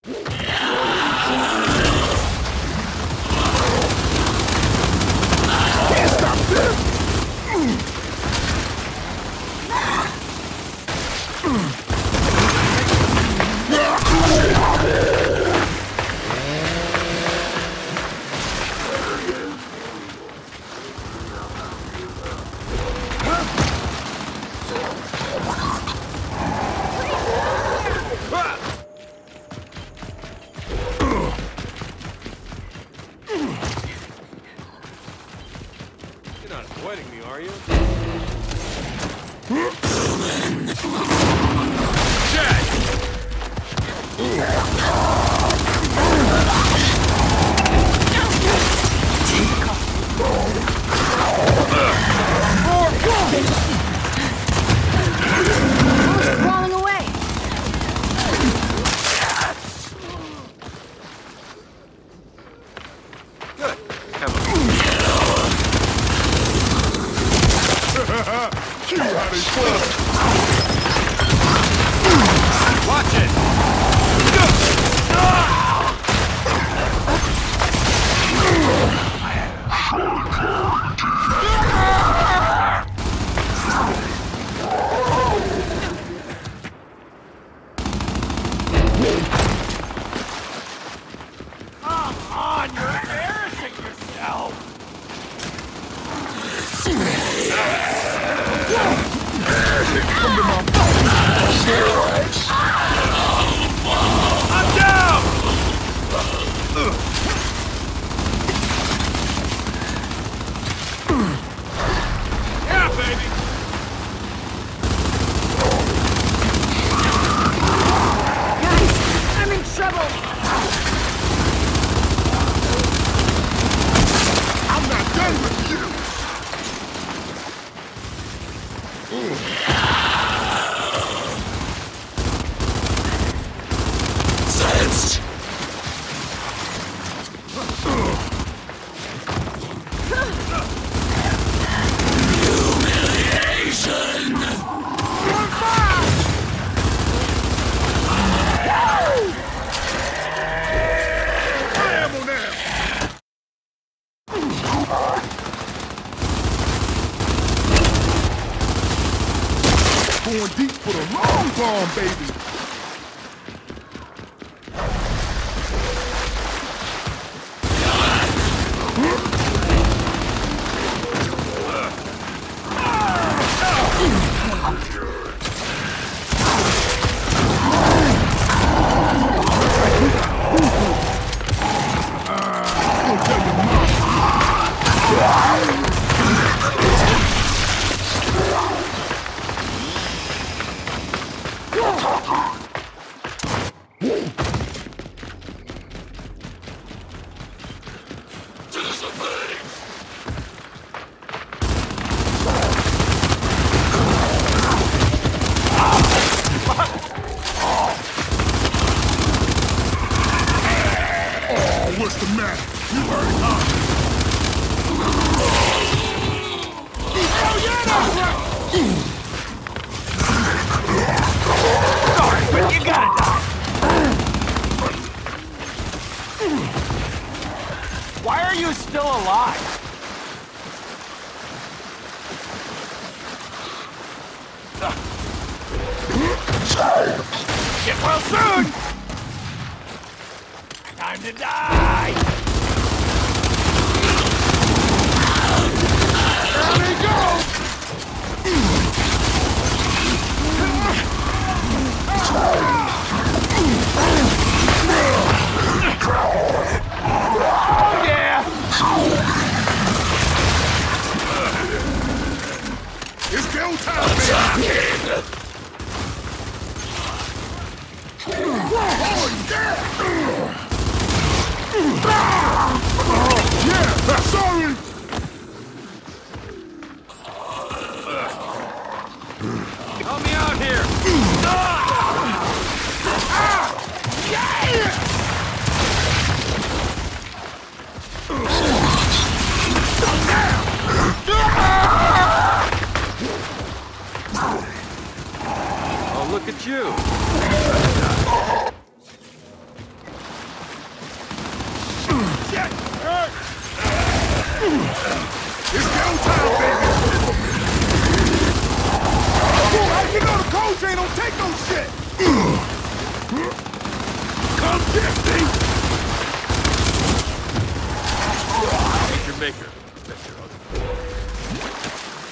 Can't stop this! You're not avoiding me, are you? Jack! Crawling away. Good. Have a See how they fall! watch it! Come on, you're embarrassing yourself! I'm down! Yeah, baby! Guys, I'm in trouble. I'm not done with you! Sense! Humiliation! I am on that! Going deep for the long bomb, baby! Don't tell your mom. Oh, what's the matter? You already hot. Hell yeah, that's right! Sorry, but you gotta die! Why are you still alive? Get well soon! Time to die! There they go! Yeah! It's go time, baby! Oh, yeah! Yeah, sorry! Help me out here! Oh, look at you! Baker. That's your husband.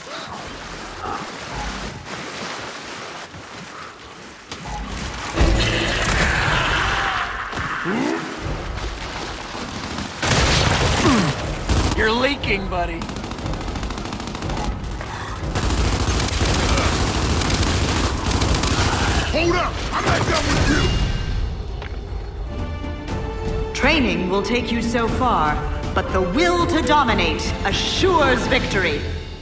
You're leaking, buddy. Hold up! I'm not done with you! Training will take you so far, but the will to dominate assures victory.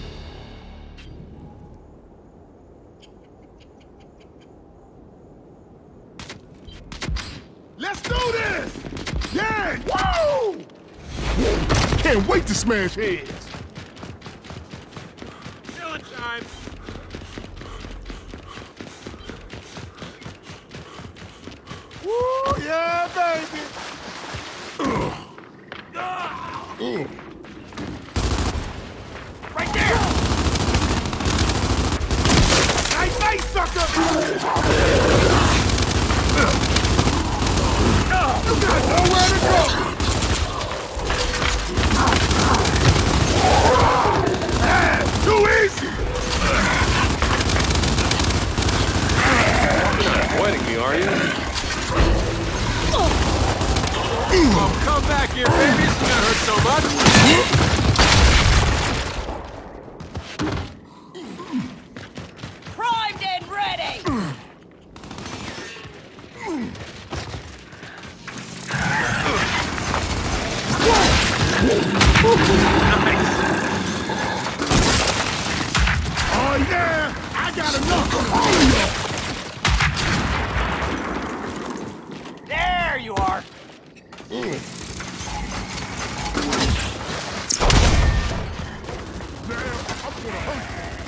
Let's do this! Yeah! Woo! Can't wait to smash heads! Killing time. Woo! Yeah, baby! Right there! Nice, nice, sucker! You got nowhere to go! Too easy! Avoiding me, are you? Well, come back here, baby. It's not hurt so much. Primed and ready! Oh yeah! I got enough of all There you are. Now, I'm gonna hurt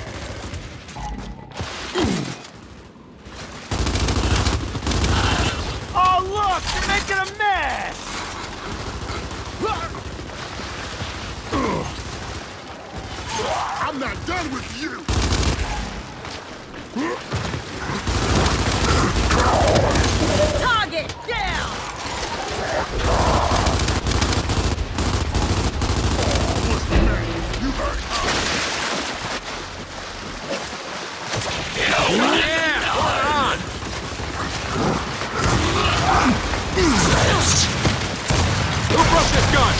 Oh, look! You're making a mess! I'm not done with you! Target down! What's the name? You hurt? Yeah, hold on. Who broke this gun?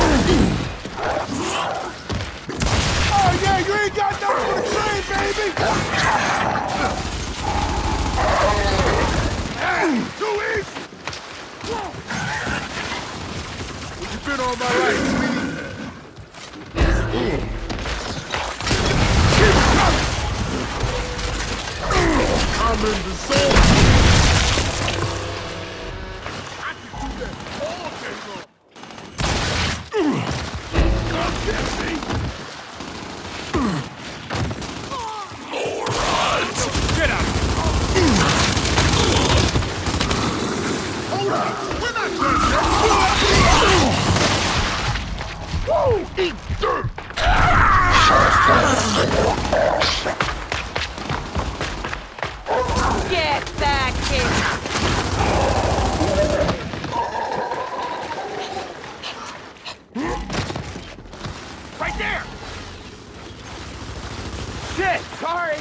Oh yeah, you ain't got nothing for the train, baby! Too easy! You been on my right, sweetie? Keep coming! I'm in the zone! I can do that all day long! Come get me! Get out. Hold up! We're not done yet! Woo! Eat dirt! Get back here! Right there! Shit! Sorry!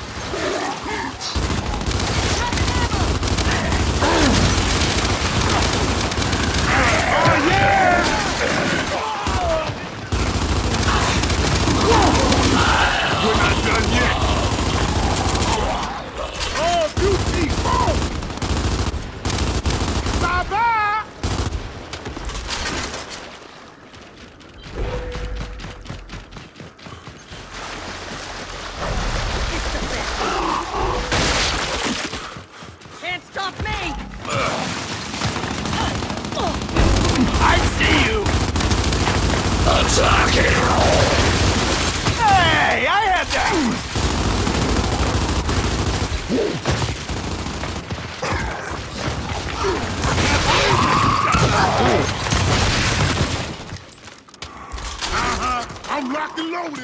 Oh yeah! We're not done yet! Oh, beauty! Oh! Bye-bye! Can't stop me! I see you! Hey! I had that! I'm locked and loaded!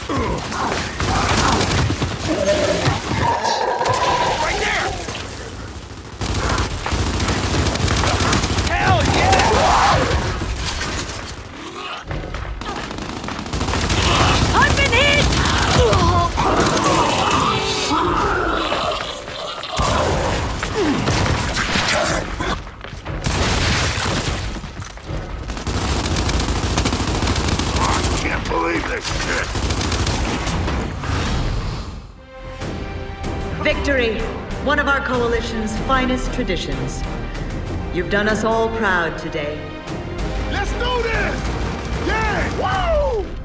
Right there! Victory, one of our coalition's finest traditions. You've done us all proud today. Let's do this! Yeah! Woo!